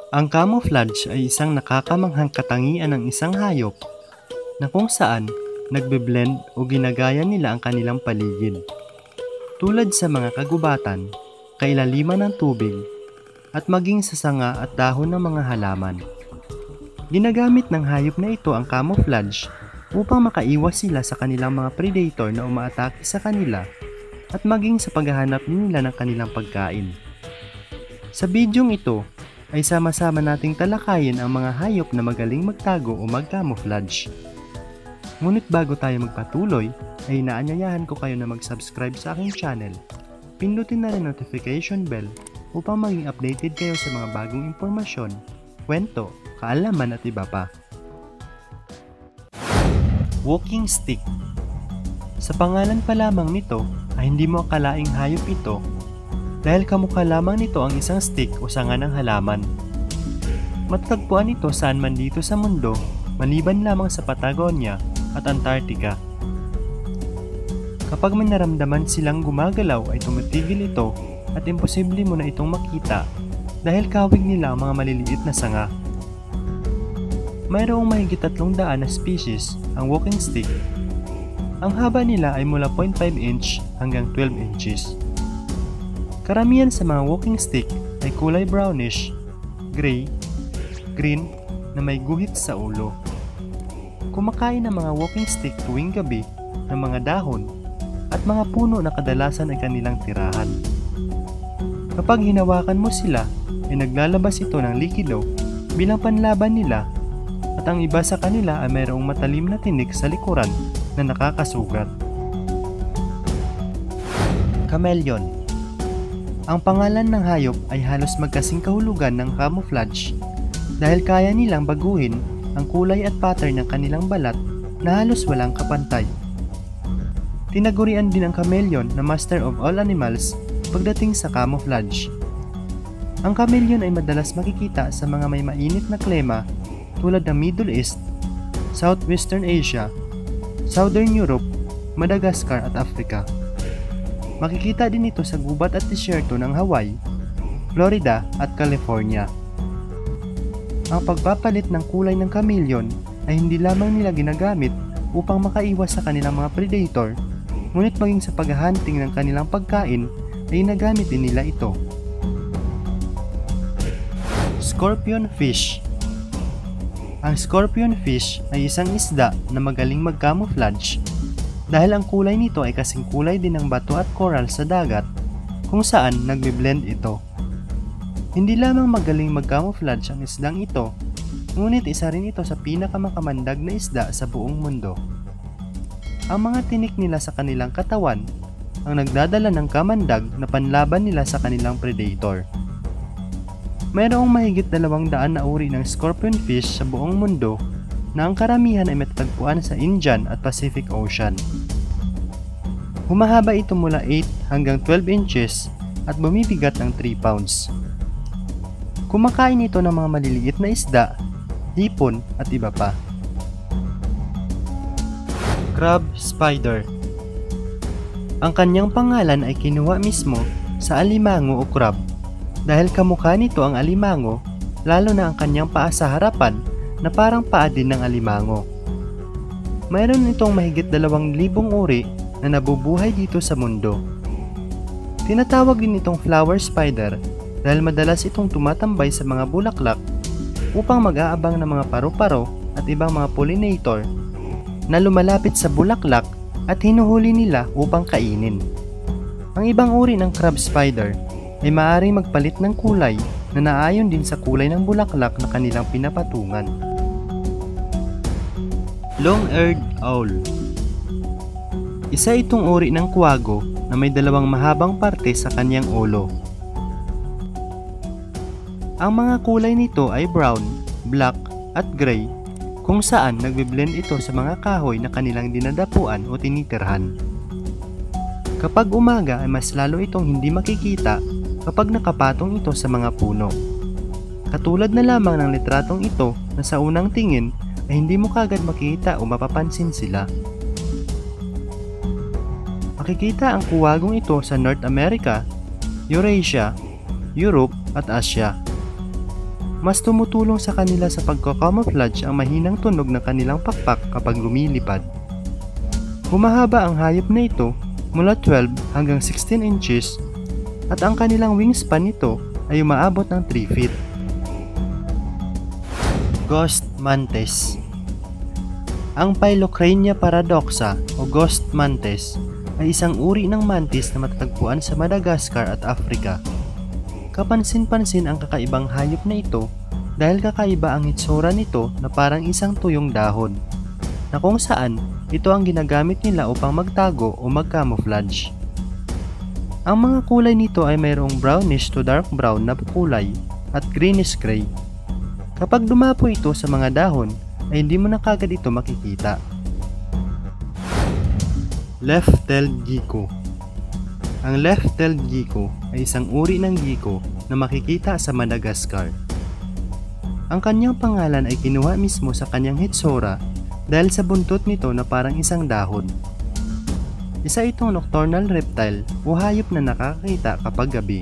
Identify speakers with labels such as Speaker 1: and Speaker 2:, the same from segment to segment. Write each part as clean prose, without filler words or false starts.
Speaker 1: Ang camouflage ay isang nakakamanghang katangian ng isang hayop na kung saan nagbe-blend o ginagaya nila ang kanilang paligid. Tulad sa mga kagubatan, kailaliman ng tubig, at maging sa sanga at dahon ng mga halaman. Ginagamit ng hayop na ito ang camouflage upang makaiwas sila sa kanilang mga predator na umaatake sa kanila at maging sa paghahanap nila ng kanilang pagkain. Sa bidyong ito ay sama-sama nating talakayin ang mga hayop na magaling magtago o mag-camouflage. Ngunit bago tayo magpatuloy, ay inaanyayahan ko kayo na mag-subscribe sa aking channel. Pindutin na rin notification bell upang maging updated kayo sa mga bagong impormasyon, kwento, kaalaman at iba pa. Walking stick. Sa pangalan pa lamang nito ay hindi mo akalaing hayop ito dahil kamukha lamang nito ang isang stick o sanga ng halaman. Matatagpuan ito saan man dito sa mundo maliban lamang sa Patagonia at Antarctica. Kapag may naramdaman silang gumagalaw ay tumitigil ito at imposible mo na itong makita dahil kawig nila ang mga maliliit na sanga. Mayroong mahigit 300 na species ang walking stick. Ang haba nila ay mula 0.5 inch hanggang 12 inches. Karamihan sa mga walking stick ay kulay brownish, gray, green na may guhit sa ulo. Kumakain ng mga walking stick tuwing gabi ng mga dahon at mga puno na kadalasan ay kanilang tirahan. Kapag hinawakan mo sila, ay naglalabas ito ng likido bilang panlaban nila at ang iba sa kanila ay mayroong matalim na tinik sa likuran na nakakasugat. Chameleon. Ang pangalan ng hayop ay halos magkasing kahulugan ng camouflage dahil kaya nilang baguhin ang kulay at pattern ng kanilang balat na halos walang kapantay. Tinagurian din ang chameleon na master of all animals pagdating sa camouflage. Ang chameleon ay madalas makikita sa mga may mainit na klima tulad ng Middle East, Southwestern Asia, Southern Europe, Madagascar at Africa. Makikita din ito sa gubat at disyerto ng Hawaii, Florida at California. Ang pagpapalit ng kulay ng chameleon ay hindi lamang nila ginagamit upang makaiwas sa kanilang mga predator, ngunit maging sa paghahunting ng kanilang pagkain ay nagamit din nila ito. Scorpion fish. Ang scorpion fish ay isang isda na magaling mag-camouflage dahil ang kulay nito ay kasing kulay din ng bato at coral sa dagat kung saan nagbe-blend ito. Hindi lamang magaling mag-camouflage ang isdang ito, ngunit isa rin ito sa pinakamakamandag na isda sa buong mundo. Ang mga tinik nila sa kanilang katawan ang nagdadala ng kamandag na panlaban nila sa kanilang predator. Mayroong mahigit 200 na uri ng scorpion fish sa buong mundo na ang karamihan ay matatagpuan sa Indian at Pacific Ocean. Humahaba ito mula 8 hanggang 12 inches at bumibigat ng 3 pounds. Kumakain ito ng mga maliliit na isda, hipon at iba pa. Crab spider. Ang kanyang pangalan ay kinuha mismo sa alimango o crab dahil kamukha nito ang alimango, lalo na ang kanyang paa sa harapan na parang paa din ng alimango. Mayroon itong mahigit 2,000 uri na nabubuhay dito sa mundo. Tinatawag din itong flower spider dahil madalas itong tumatambay sa mga bulaklak upang mag-aabang ng mga paru-paro at ibang mga pollinator na lumalapit sa bulaklak at hinuhuli nila upang kainin. Ang ibang uri ng crab spider ay maaaring magpalit ng kulay na naayon din sa kulay ng bulaklak na kanilang pinapatungan. Long-eared owl. Isa itong uri ng kuwago na may 2 mahabang parte sa kanyang ulo. Ang mga kulay nito ay brown, black at gray kung saan nagbe-blend ito sa mga kahoy na kanilang dinadapuan o tinitirhan. Kapag umaga ay mas lalo itong hindi makikita kapag nakapatong ito sa mga puno. Katulad na lamang ng litratong ito na sa unang tingin ay hindi mo kagad makita o mapapansin sila. Makikita ang kuwagong ito sa North America, Eurasia, Europe at Asia. Mas tumutulong sa kanila sa pagko-camouflage ang mahinang tunog ng kanilang pakpak kapag lumilipad. Humahaba ang hayop na ito mula 12 hanggang 16 inches at ang kanilang wingspan nito ay umaabot ng 3 feet. Ghost Mantis. Ang Phyllocrania paradoxa o Ghost Mantis ay isang uri ng mantis na matatagpuan sa Madagascar at Africa. Kapansin-pansin ang kakaibang hayop na ito dahil kakaiba ang itsura nito na parang isang tuyong dahon, na kung saan ito ang ginagamit nila upang magtago o mag-camouflage. Ang mga kulay nito ay mayroong brownish to dark brown na kulay at greenish gray. Kapag dumapo ito sa mga dahon, ay hindi mo na kagad ito makikita. Left-tailed gecko. Ang left-tailed gecko ay isang uri ng gecko na makikita sa Madagascar. Ang kanyang pangalan ay kinuha mismo sa kanyang hitsura dahil sa buntot nito na parang isang dahon. Isa itong nocturnal reptile o hayop na nakakakita kapag gabi.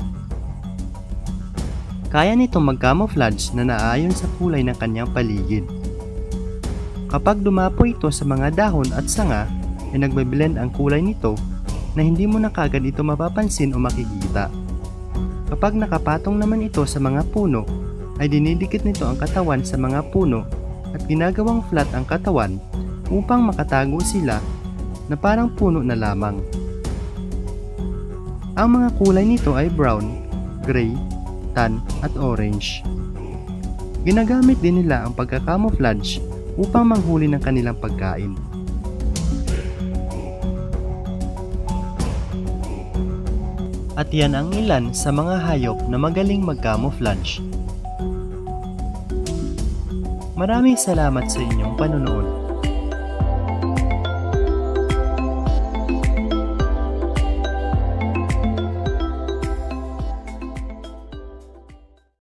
Speaker 1: Kaya nitong mag-camouflage na naaayon sa kulay ng kanyang paligid. Kapag dumapo ito sa mga dahon at sanga, ay nagbe-blend ang kulay nito na hindi mo na kagad ito mapapansin o makikita. Kapag nakapatong naman ito sa mga puno, ay dinidikit nito ang katawan sa mga puno at ginagawang flat ang katawan upang makatago sila na parang puno na lamang. Ang mga kulay nito ay brown, gray, tan at orange. Ginagamit din nila ang pagka-camouflage upang manghuli ng kanilang pagkain. At yan ang ilan sa mga hayop na magaling mag-camouflage. Maraming salamat sa inyong panonood.